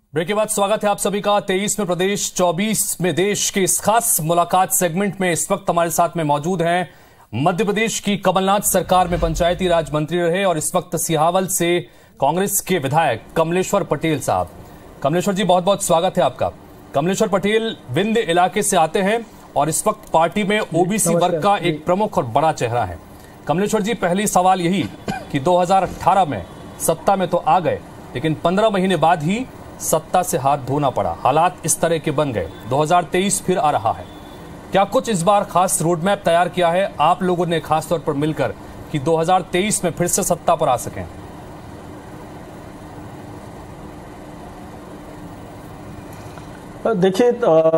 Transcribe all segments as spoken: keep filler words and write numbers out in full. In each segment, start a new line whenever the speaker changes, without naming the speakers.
Break के बाद स्वागत है आप सभी का तेईस में प्रदेश, चौबीस में देश के इस खास मुलाकात सेगमेंट में। इस वक्त हमारे साथ में मौजूद हैं मध्य प्रदेश की कमलनाथ सरकार में पंचायती राज मंत्री रहे और इस वक्त सिहावल से कांग्रेस के विधायक कमलेश्वर पटेल साहब। कमलेश्वर जी, बहुत बहुत स्वागत है आपका। कमलेश्वर पटेल विंध्य इलाके से आते हैं और इस वक्त पार्टी में ओबीसी वर्ग का एक प्रमुख और बड़ा चेहरा है। कमलेश्वर जी, पहली सवाल यही कि दो हज़ार अठारह में सत्ता में तो आ गए, लेकिन पंद्रह महीने बाद ही सत्ता से हाथ धोना पड़ा, हालात इस तरह के बन गए। दो हज़ार तेईस फिर आ रहा है, क्या कुछ इस बार खास रोडमैप तैयार किया है आप लोगों ने खास तौर पर मिलकर कि दो हज़ार तेईस में फिर से सत्ता पर आ सकें?
देखिए,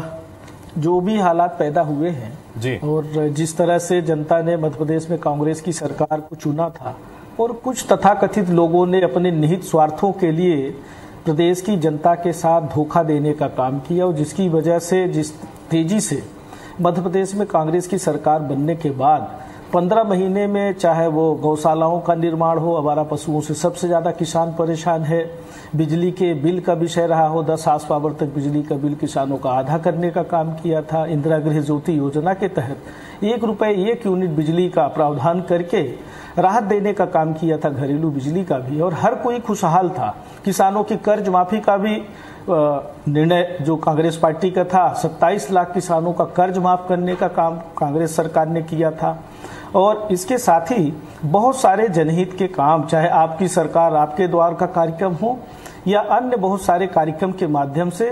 जो भी हालात पैदा हुए हैं
जी,
और जिस तरह से जनता ने मध्य प्रदेश में कांग्रेस की सरकार को चुना था और कुछ तथाकथित लोगों ने अपने निहित स्वार्थों के लिए प्रदेश की जनता के साथ धोखा देने का काम किया और जिसकी वजह से जिस तेजी से मध्य प्रदेश में कांग्रेस की सरकार बनने के बाद पंद्रह महीने में, चाहे वो गौशालाओं का निर्माण हो, आवारा पशुओं से सबसे ज्यादा किसान परेशान है, बिजली के बिल का विषय रहा हो, दस हार्स पावर तक बिजली का बिल किसानों का आधा करने का काम किया था, इंदिरा गृह ज्योति योजना के तहत एक रुपए एक यूनिट बिजली का प्रावधान करके राहत देने का काम किया था, घरेलू बिजली का भी, और हर कोई खुशहाल था। किसानों की कर्ज माफी का भी निर्णय जो कांग्रेस पार्टी का था, सत्ताईस लाख किसानों का कर्ज माफ करने का काम कांग्रेस सरकार ने किया था। और इसके साथ ही बहुत सारे जनहित के काम, चाहे आपकी सरकार आपके द्वार का कार्यक्रम हो या अन्य बहुत सारे कार्यक्रम के माध्यम से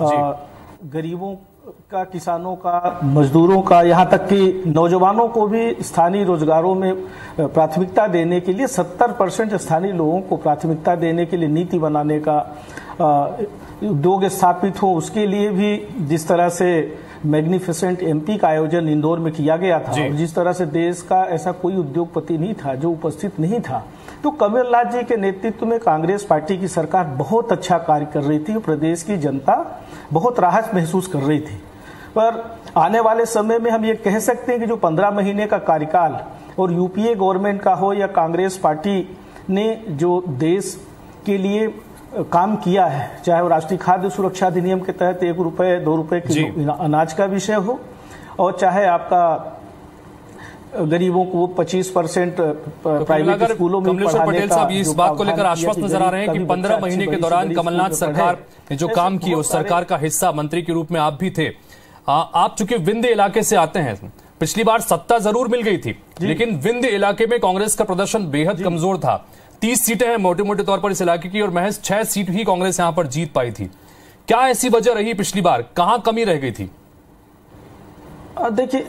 गरीबों का, किसानों का, मजदूरों का, यहाँ तक कि नौजवानों को भी स्थानीय रोजगारों में प्राथमिकता देने के लिए सत्तर परसेंट स्थानीय लोगों को प्राथमिकता देने के लिए नीति बनाने का, उद्योग स्थापित हो उसके लिए भी जिस तरह से मैग्निफिसेंट एमपी का आयोजन इंदौर में किया गया था और जिस तरह से देश का ऐसा कोई उद्योगपति नहीं था जो उपस्थित नहीं था, तो कमलनाथ जी के नेतृत्व में कांग्रेस पार्टी की सरकार बहुत अच्छा कार्य कर रही थी। प्रदेश की जनता बहुत राहत महसूस कर रही थी। पर आने वाले समय में हम ये कह सकते हैं कि जो पंद्रह महीने का कार्यकाल और यूपीए गवर्नमेंट का हो या कांग्रेस पार्टी ने जो देश के लिए काम किया है, चाहे वो राष्ट्रीय खाद्य सुरक्षा अधिनियम के तहत एक रुपए दो रुपए किलो अनाज का विषय हो, और चाहे आपका गरीबों को पच्चीस परसेंट प्राइवेट स्कूलों में
कमलेश्वर पटेल साहब इस बात को लेकर आश्वस्त नजर आ रहे हैं कि पंद्रह महीने के दौरान कमलनाथ सरकार ने जो काम किया उस सरकार का हिस्सा मंत्री के रूप में आप भी थे। आप चूंकि विंध्य इलाके से आते हैं, पिछली बार सत्ता जरूर मिल गई थी, लेकिन विंध्य इलाके में कांग्रेस का प्रदर्शन बेहद कमजोर था। तीस सीटें हैं मोटे मोटे तौर पर इस इलाके की और महज छह सीट ही कांग्रेस यहां पर जीत पाई थी। क्या ऐसी वजह रही पिछली बार, कहां कमी रह गई थी?
देखिए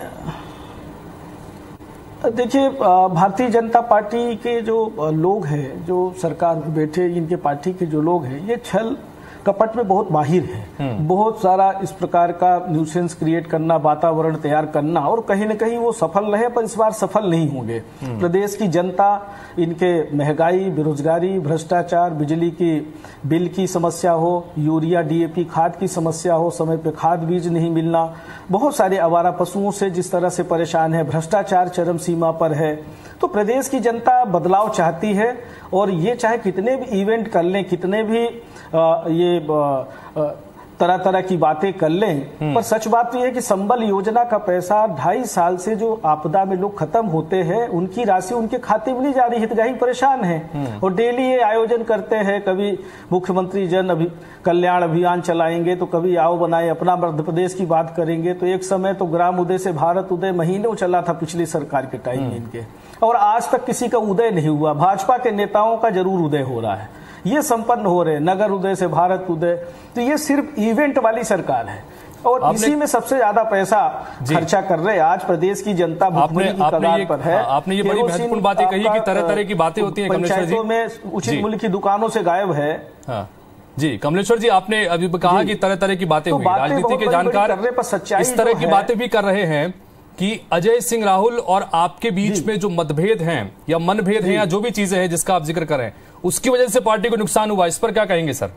देखिए भारतीय जनता पार्टी के जो लोग हैं, जो सरकार में बैठे इनके पार्टी के जो लोग हैं, ये छल कपट में बहुत माहिर है। बहुत सारा इस प्रकार का न्यूसेंस क्रिएट करना, वातावरण तैयार करना, और कहीं न कहीं वो सफल रहे, पर इस बार सफल नहीं होंगे। प्रदेश की जनता इनके महंगाई, बेरोजगारी, भ्रष्टाचार, बिजली की बिल की समस्या हो, यूरिया डीएपी खाद की समस्या हो, समय पे खाद बीज नहीं मिलना, बहुत सारे आवारा पशुओं से जिस तरह से परेशान है, भ्रष्टाचार चरम सीमा पर है। तो प्रदेश की जनता बदलाव चाहती है और ये चाहे कितने भी इवेंट कर लें, कितने भी आ, ये आ, तरह तरह की बातें कर लें, पर सच बात तो यह है कि संबल योजना का पैसा ढाई साल से जो आपदा में लोग खत्म होते हैं उनकी राशि उनके खाते में नहीं जा रही, हितग्राही परेशान है। और डेली ये आयोजन करते हैं, कभी मुख्यमंत्री जन अभि कल्याण अभियान चलाएंगे, तो कभी आओ बनाए अपना मध्य प्रदेश की बात करेंगे। तो एक समय तो ग्राम उदय से भारत उदय महीनों चला था पिछली सरकार के टाइम में इनके, और आज तक किसी का उदय नहीं हुआ। भाजपा के नेताओं का जरूर उदय हो रहा है, ये संपन्न हो रहे, नगर उदय से भारत उदय। तो ये सिर्फ इवेंट वाली सरकार है और इसी में सबसे ज्यादा पैसा खर्चा कर रहे हैं। आज प्रदेश की जनता भुखमरी की कगार पर है।
आपने ये बड़ी महत्वपूर्ण बातें कही कि तरह तरह की बातें होती हैं
पंचायतों में, उचित मूल्य की दुकानों से गायब है।
हाँ जी, कमलेश्वर जी, आपने अभी कहा कि तरह तरह की बातें हुई, राजनीति के जानकार इस तरह की बातें भी कर रहे हैं कि अजय सिंह राहुल और आपके बीच में जो मतभेद हैं या मनभेद हैं या जो भी चीजें हैं जिसका आप जिक्र कर रहे हैं, उसकी वजह से पार्टी को नुकसान हुआ, इस पर क्या कहेंगे सर?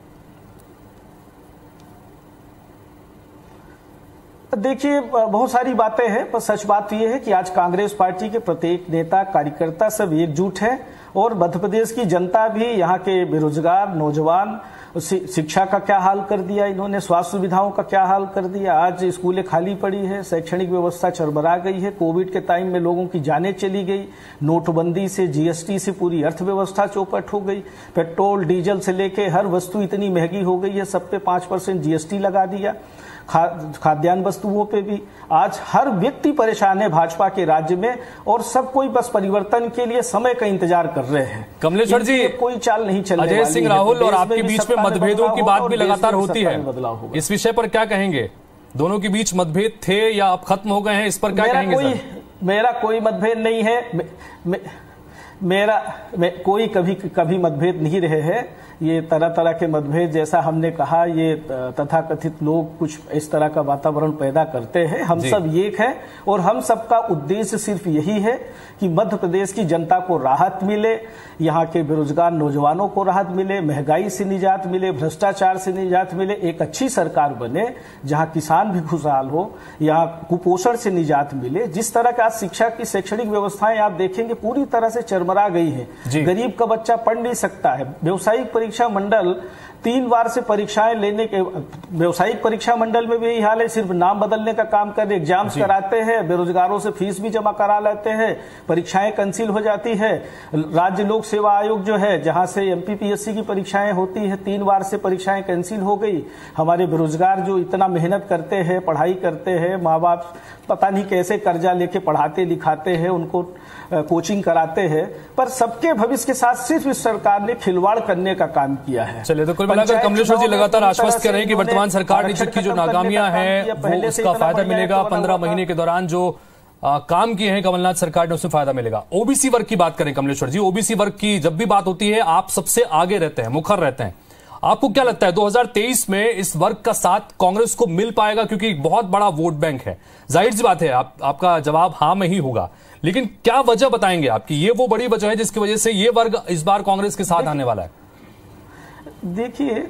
देखिए, बहुत सारी बातें हैं, पर सच बात यह है कि आज कांग्रेस पार्टी के प्रत्येक नेता कार्यकर्ता सब एकजुट है और मध्य प्रदेश की जनता भी, यहाँ के बेरोजगार नौजवान शिक्षा का क्या हाल कर दिया इन्होंने, स्वास्थ्य सुविधाओं का क्या हाल कर दिया। आज स्कूलें खाली पड़ी है, शैक्षणिक व्यवस्था चरमरा गई है, कोविड के टाइम में लोगों की जानें चली गई, नोटबंदी से जीएसटी से पूरी अर्थव्यवस्था चौपट हो गई, पेट्रोल डीजल से लेके हर वस्तु इतनी महंगी हो गई है, सब पे पांच परसेंट जीएसटी लगा दिया, खा, खाद्यान्न वस्तुओं पे भी। आज हर व्यक्ति परेशान है भाजपा के राज्य में, और सब कोई बस परिवर्तन के लिए समय का इंतजार कर रहे हैं।
कमलेश्वर जी,
कोई चाल नहीं चलने वाली है।
अजय सिंह राहुल और आपके बीच में मतभेदों की बात भी लगातार होती है, इस विषय पर क्या कहेंगे? दोनों के बीच मतभेद थे या अब खत्म हो गए हैं, इस पर क्या कहेंगे?
कोई, मेरा कोई मतभेद नहीं है, मे, मे, मेरा मे, कोई कभी कभी मतभेद नहीं रहे हैं। ये तरह तरह के मतभेद, जैसा हमने कहा, ये तथाकथित लोग कुछ इस तरह का वातावरण पैदा करते हैं। हम सब एक हैं और हम सबका उद्देश्य सिर्फ यही है कि मध्य प्रदेश की जनता को राहत मिले, यहाँ के बेरोजगार नौजवानों को राहत मिले, महंगाई से निजात मिले, भ्रष्टाचार से निजात मिले, एक अच्छी सरकार बने जहाँ किसान भी खुशहाल हो, यहाँ कुपोषण से निजात मिले। जिस तरह का आज शिक्षा की शैक्षणिक व्यवस्थाएं आप देखेंगे पूरी तरह से चरमरा गई है, गरीब का बच्चा पढ़ नहीं सकता है। व्यावसायिक परीक्षा मंडल तीन बार से परीक्षाएं लेने के, व्यवसायिक परीक्षा मंडल में भी यही हाल है, सिर्फ नाम बदलने का काम कर, एग्जाम्स कराते हैं, बेरोजगारों से फीस भी जमा करा लेते हैं, परीक्षाएं कैंसिल हो जाती है। राज्य लोक सेवा आयोग जो है, जहां से एमपीपीएससी की परीक्षाएं होती है, तीन बार से परीक्षाएं कैंसिल हो गई। हमारे बेरोजगार जो इतना मेहनत करते हैं, पढ़ाई करते हैं, माँ बाप पता नहीं कैसे कर्जा लेके पढ़ाते लिखाते हैं, उनको कोचिंग कराते हैं, पर सबके भविष्य के साथ सिर्फ इस सरकार ने खिलवाड़ करने का काम किया है।
चलिए, तो कुल मिलाकर कमलेश्वर जी लगातार आश्वस्त कर रहे हैं कि वर्तमान सरकार ने की जो नाकामियां हैं वो उसका फायदा मिलेगा। पंद्रह महीने के दौरान जो आ, काम किए हैं कमलनाथ सरकार ने, उसमें फायदा मिलेगा। ओबीसी वर्ग की बात करें कमलेश्वर जी, ओबीसी वर्ग की जब भी बात होती है आप सबसे आगे रहते हैं, मुखर रहते हैं। आपको क्या लगता है दो हज़ार तेईस में इस वर्ग का साथ कांग्रेस को मिल पाएगा? क्योंकि एक बहुत बड़ा वोट बैंक है, जाहिर सी बात है आप, आपका जवाब हाँ में ही होगा, लेकिन क्या वजह बताएंगे आपकी? ये वो बड़ी वजह है जिसकी वजह से ये वर्ग इस बार कांग्रेस के साथ आने वाला है?
देखिए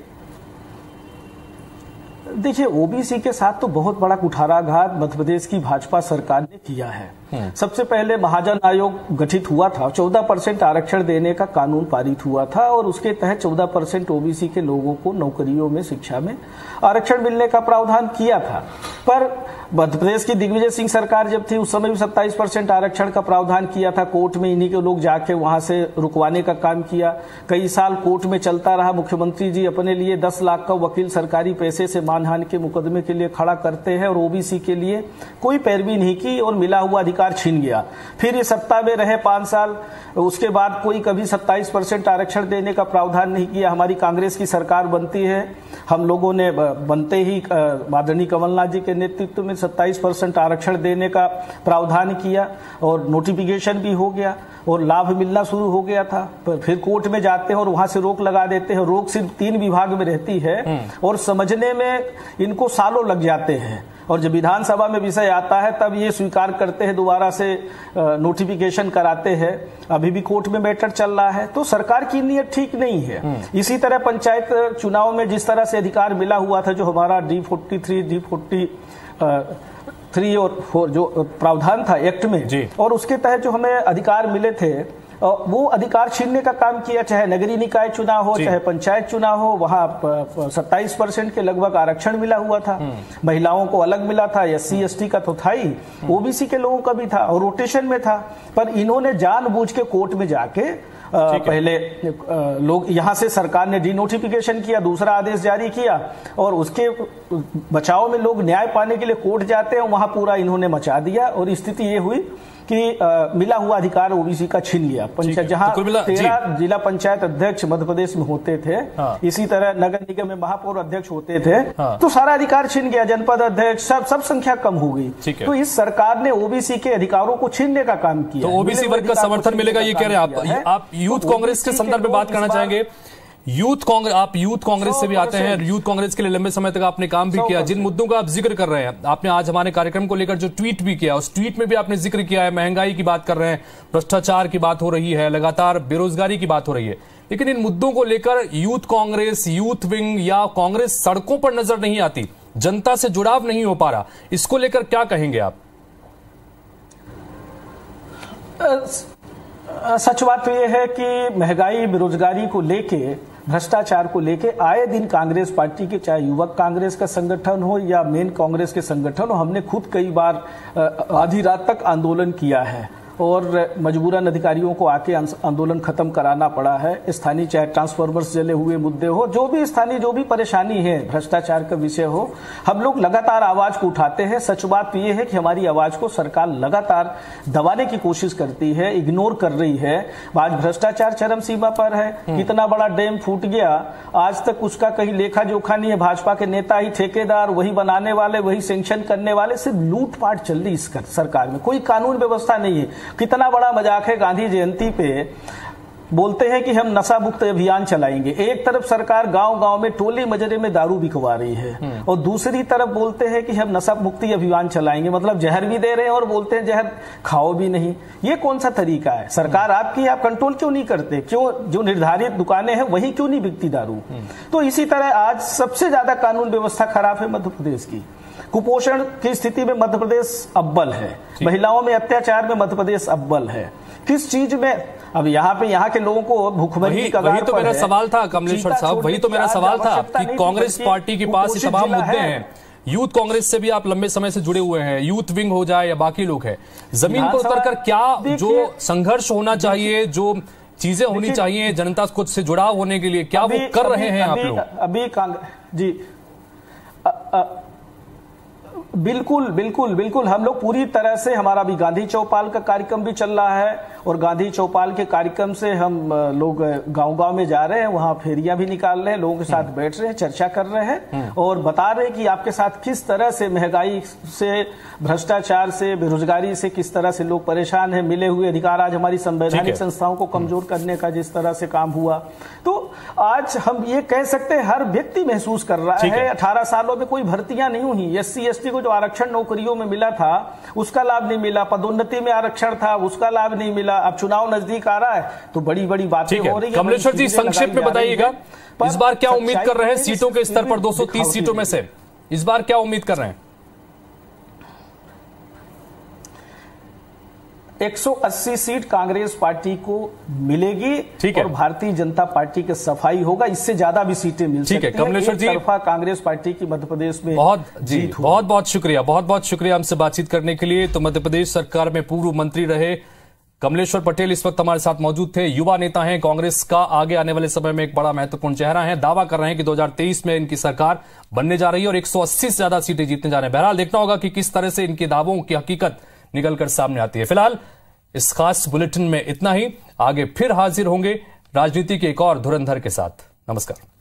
देखिए ओबीसी के साथ तो बहुत बड़ा कुठाराघात मध्य प्रदेश की भाजपा सरकार ने किया है। सबसे पहले महाजन आयोग गठित हुआ था, चौदह परसेंट आरक्षण देने का कानून पारित हुआ था और उसके तहत चौदह परसेंट ओबीसी के लोगों को नौकरियों में, शिक्षा में आरक्षण मिलने का प्रावधान किया था। पर मध्य प्रदेश की दिग्विजय सिंह सरकार जब थी उस समय भी सत्ताईस परसेंट आरक्षण का प्रावधान किया था। कोर्ट में इन्हीं के लोग जाके वहां से रुकवाने का काम किया, कई साल कोर्ट में चलता रहा। मुख्यमंत्री जी अपने लिए दस लाख का वकील सरकारी पैसे से मानहानि के मुकदमे के लिए खड़ा करते हैं और ओबीसी के लिए कोई पैरवी नहीं की और मिला हुआ अधिकार छीन गया। फिर ये सत्ता में रहे पांच साल, उसके बाद कोई कभी सत्ताईस परसेंट आरक्षण देने का प्रावधान नहीं किया। हमारी कांग्रेस की सरकार बनती है, हम लोगों ने बनते ही आदरणीय कमलनाथ जी के नेतृत्व में सत्ताईस परसेंट आरक्षण देने का प्रावधान किया और नोटिफिकेशन भी हो गया और लाभ मिलना शुरू हो गया था। पर फिर कोर्ट में जाते हैं और वहां से रोक लगा देते हैं। रोक सिर्फ तीन विभाग में रहती है और समझने में इनको सालों लग जाते हैं और जब विधानसभा में विषय आता है तब ये स्वीकार करते हैं, दोबारा से नोटिफिकेशन कराते हैं। अभी भी कोर्ट में मैटर चल रहा है, तो सरकार की नीयत ठीक नहीं है। इसी तरह पंचायत चुनाव में जिस तरह से अधिकार मिला हुआ था, जो हमारा D forty three D forty three और फोर जो प्रावधान था एक्ट में, और उसके तहत जो हमें अधिकार मिले थे वो अधिकार छीनने का काम किया। चाहे नगरीय निकाय चुनाव हो, चाहे पंचायत चुनाव हो, वहां सत्ताईस परसेंट के लगभग आरक्षण मिला हुआ था। महिलाओं को अलग मिला था, एस सी एस टी का तो था ही, ओबीसी के लोगों का भी था और रोटेशन में था। पर इन्होंने जानबूझ के कोर्ट में जाके आ, पहले आ, लोग यहां से सरकार ने डी नोटिफिकेशन किया, दूसरा आदेश जारी किया और उसके बचाव में लोग न्याय पाने के लिए कोर्ट जाते हैं, वहां पूरा इन्होंने मचा दिया और स्थिति ये हुई कि आ, मिला हुआ अधिकार ओबीसी का छीन लिया। पंचायत जहां तेरह जिला पंचायत अध्यक्ष मध्य प्रदेश में होते थे, हाँ। इसी तरह नगर निगम में महापौर अध्यक्ष होते थे, हाँ। तो सारा अधिकार छीन गया, जनपद अध्यक्ष, सब सब संख्या कम हो गई। तो इस सरकार ने ओबीसी के अधिकारों को छीनने का काम किया।
तो ओबीसी वर्ग का समर्थन मिलेगा ये कह रहे हैं आप? आप यूथ कांग्रेस के संदर्भ में बात करना चाहेंगे? यूथ कांग्रेस, आप यूथ कांग्रेस से भी आते हैं, यूथ कांग्रेस के लिए लंबे समय तक आपने काम भी किया। जिन मुद्दों का आप जिक्र कर रहे हैं, आपने आज हमारे कार्यक्रम को लेकर जो ट्वीट भी किया, उस ट्वीट में भी आपने जिक्र किया है, महंगाई की बात कर रहे हैं, भ्रष्टाचार की बात हो रही है, लगातार बेरोजगारी की बात हो रही है। लेकिन इन मुद्दों को लेकर यूथ कांग्रेस, यूथ विंग या कांग्रेस सड़कों पर नजर नहीं आती, जनता से जुड़ाव नहीं हो पा रहा, इसको लेकर क्या कहेंगे आप?
सच बात तो यह है कि महंगाई, बेरोजगारी को लेके, भ्रष्टाचार को लेके आए दिन कांग्रेस पार्टी के, चाहे युवक कांग्रेस का संगठन हो या मेन कांग्रेस के संगठन हो, हमने खुद कई बार आधी रात तक आंदोलन किया है और मजबूरन अधिकारियों को आके आंदोलन खत्म कराना पड़ा है। स्थानीय चाहे ट्रांसफार्मर्स जले हुए मुद्दे हो, जो भी स्थानीय जो भी परेशानी है, भ्रष्टाचार का विषय हो, हम लोग लगातार आवाज को उठाते हैं। सच बात यह है कि हमारी आवाज को सरकार लगातार दबाने की कोशिश करती है, इग्नोर कर रही है। आज भ्रष्टाचार चरम सीमा पर है। कितना बड़ा डैम फूट गया, आज तक उसका कहीं लेखा जोखा नहीं है। भाजपा के नेता ही ठेकेदार, वही बनाने वाले, वही सैंक्शन करने वाले, सिर्फ लूटपाट चल रही इस सरकार में। कोई कानून व्यवस्था नहीं है। कितना बड़ा मजाक है, गांधी जयंती पे बोलते हैं कि हम नशा मुक्त अभियान चलाएंगे। एक तरफ सरकार गांव गांव में टोले मजरे में दारू बिकवा रही है और दूसरी तरफ बोलते हैं कि हम नशा मुक्ति अभियान चलाएंगे, मतलब जहर भी दे रहे हैं और बोलते हैं जहर खाओ भी नहीं। ये कौन सा तरीका है? सरकार आपकी, आप कंट्रोल क्यों नहीं करते? क्यों जो निर्धारित दुकानें हैं वही क्यों नहीं बिकती दारू? तो इसी तरह आज सबसे ज्यादा कानून व्यवस्था खराब है मध्य प्रदेश की। कुपोषण की स्थिति में मध्य प्रदेश अव्वल है, महिलाओं में अत्याचार में मध्य प्रदेश अव्वल है। किस चीज में? अब यहाँ पे यहाँ के लोगों को भूखमरी का
वही तो मेरा सवाल था कमलेश्वर साहब, वही तो मेरा सवाल था कि कांग्रेस पार्टी के पास ये तमाम मुद्दे हैं। यूथ कांग्रेस से भी आप लंबे समय से जुड़े हुए हैं, यूथ विंग हो जाए या बाकी लोग हैं, जमीन पर उतरकर क्या जो संघर्ष होना चाहिए, जो चीजें होनी चाहिए जनता खुद से जुड़ाव होने के लिए, क्या वो कर रहे हैं आप लोग?
अभी जी बिल्कुल बिल्कुल बिल्कुल हम लोग पूरी तरह से, हमारा भी गांधी चौपाल का कार्यक्रम भी चल रहा है और गांधी चौपाल के कार्यक्रम से हम लोग गांव गांव में जा रहे हैं, वहां फेरियां भी निकाल रहे हैं, लोगों के साथ बैठ रहे हैं, चर्चा कर रहे हैं और बता रहे हैं कि आपके साथ किस तरह से महंगाई से, भ्रष्टाचार से, बेरोजगारी से किस तरह से लोग परेशान हैं। मिले हुए अधिकार आज हमारी संवैधानिक संस्थाओं को कमजोर करने का जिस तरह से काम हुआ, तो आज हम ये कह सकते हैं हर व्यक्ति महसूस कर रहा है। अठारह सालों में कोई भर्तियां नहीं हुई। एस सी एस टी को जो आरक्षण नौकरियों में मिला था उसका लाभ नहीं मिला, पदोन्नति में आरक्षण था उसका लाभ नहीं मिला। अब चुनाव नजदीक आ रहा है तो बड़ी बड़ी बातें हो रही है।
कमलेश्वर जी, संक्षेप में बताइएगा, इस बार क्या उम्मीद कर रहे हैं सीटों के स्तर पर? दो सौ तीस सीटों में से इस बार क्या उम्मीद कर रहे हैं?
एक सौ अस्सी सीट कांग्रेस पार्टी को मिलेगी और भारतीय जनता पार्टी की सफाई होगा। इससे ज्यादा भी सीटें मिल सकती हैं।
कमलेश्वर जी,
कांग्रेस पार्टी की मध्य प्रदेश में
बहुत जी बहुत बहुत शुक्रिया, बहुत बहुत शुक्रिया हमसे बातचीत करने के लिए। तो मध्य प्रदेश सरकार में पूर्व मंत्री रहे कमलेश्वर पटेल इस वक्त हमारे साथ मौजूद थे। युवा नेता हैं, कांग्रेस का आगे आने वाले समय में एक बड़ा महत्वपूर्ण चेहरा है। दावा कर रहे हैं कि दो हज़ार तेईस में इनकी सरकार बनने जा रही है और एक सौ अस्सी से ज्यादा सीटें जीतने जा रहे हैं। बहरहाल देखना होगा कि किस तरह से इनके दावों की हकीकत निकलकर सामने आती है। फिलहाल इस खास बुलेटिन में इतना ही। आगे फिर हाजिर होंगे राजनीति के एक और धुरंधर के साथ। नमस्कार।